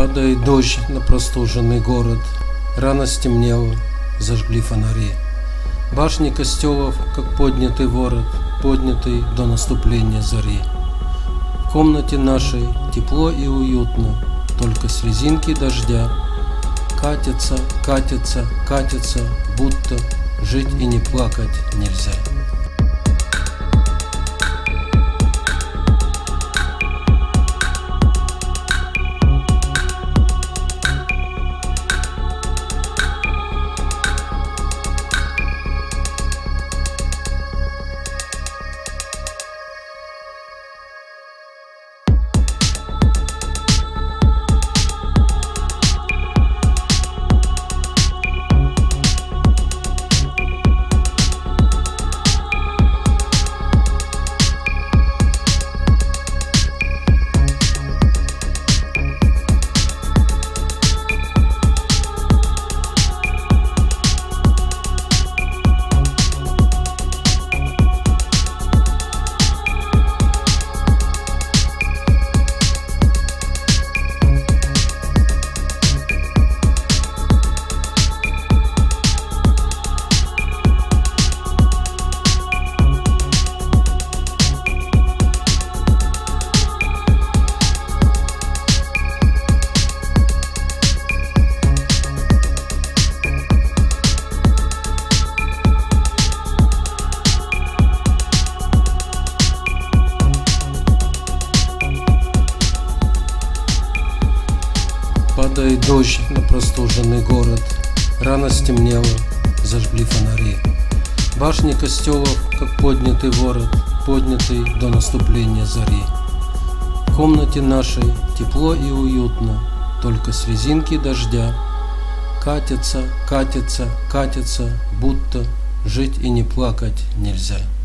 Падает дождь на простуженный город, рано стемнело, зажгли фонари. Башни костелов, как поднятый ворот, поднятый до наступления зари. В комнате нашей тепло и уютно, только слезинки дождя катятся, катятся, катятся, будто жить и не плакать нельзя. Падает дождь на простуженный город, рано стемнело, зажгли фонари. Башни костелов, как поднятый ворот, поднятый до наступления зари. В комнате нашей тепло и уютно, только слезинки дождя катятся, катятся, катятся, будто жить и не плакать нельзя.